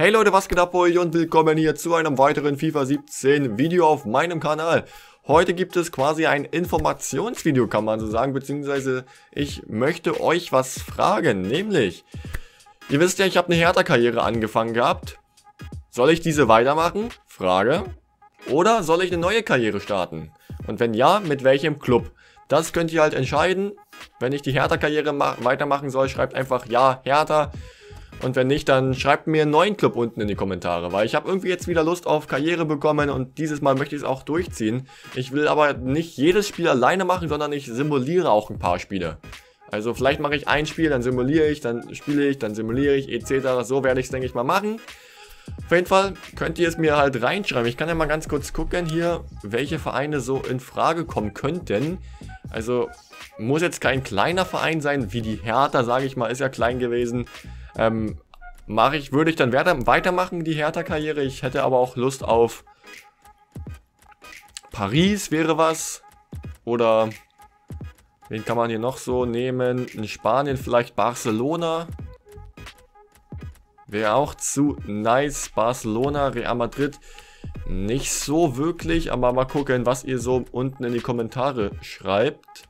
Hey Leute, was geht ab bei euch und willkommen hier zu einem weiteren FIFA 17 Video auf meinem Kanal. Heute gibt es quasi ein Informationsvideo, kann man so sagen, beziehungsweise ich möchte euch was fragen, nämlich, ihr wisst ja, ich habe eine Hertha-Karriere angefangen gehabt. Soll ich diese weitermachen? Frage. Oder soll ich eine neue Karriere starten? Und wenn ja, mit welchem Club? Das könnt ihr halt entscheiden. Wenn ich die Hertha-Karriere weitermachen soll, schreibt einfach ja, Hertha. Und wenn nicht, dann schreibt mir einen neuen Club unten in die Kommentare, weil ich habe irgendwie jetzt wieder Lust auf Karriere bekommen und dieses Mal möchte ich es auch durchziehen. Ich will aber nicht jedes Spiel alleine machen, sondern ich simuliere auch ein paar Spiele. Also vielleicht mache ich ein Spiel, dann simuliere ich, dann spiele ich, dann simuliere ich, etc. So werde ich es, denke ich mal, machen. Auf jeden Fall könnt ihr es mir halt reinschreiben. Ich kann ja mal ganz kurz gucken hier, welche Vereine so in Frage kommen könnten. Also muss jetzt kein kleiner Verein sein, wie die Hertha, sage ich mal, ist ja klein gewesen. Würde ich dann weitermachen, die Hertha-Karriere. Ich hätte aber auch Lust auf Paris, wäre was. Oder wen kann man hier noch so nehmen? In Spanien vielleicht Barcelona. Wäre auch zu nice. Barcelona, Real Madrid. Nicht so wirklich, aber mal gucken, was ihr so unten in die Kommentare schreibt.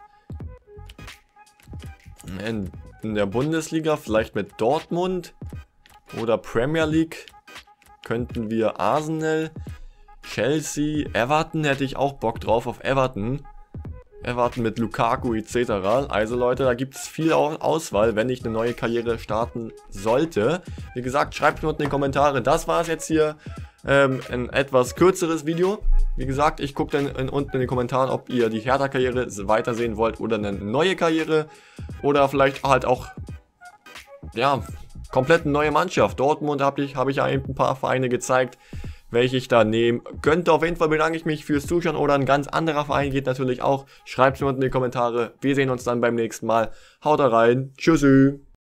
In der Bundesliga, vielleicht mit Dortmund oder Premier League könnten wir Arsenal, Chelsea, Everton hätte ich auch Bock drauf auf Everton. Everton mit Lukaku etc. Also Leute, da gibt es viel Auswahl, wenn ich eine neue Karriere starten sollte. Wie gesagt, schreibt mir unten in die Kommentare. Das war es jetzt hier. Ein etwas kürzeres Video. Wie gesagt, ich gucke dann unten in den Kommentaren, ob ihr die Hertha-Karriere weitersehen wollt oder eine neue Karriere. Oder vielleicht halt auch, ja, komplett eine neue Mannschaft. Dortmund habe ich ja ein paar Vereine gezeigt, welche ich da nehmen könnte. Auf jeden Fall bedanke ich mich fürs Zuschauen oder ein ganz anderer Verein geht natürlich auch. Schreibt es mir unten in die Kommentare. Wir sehen uns dann beim nächsten Mal. Haut rein. Tschüssi.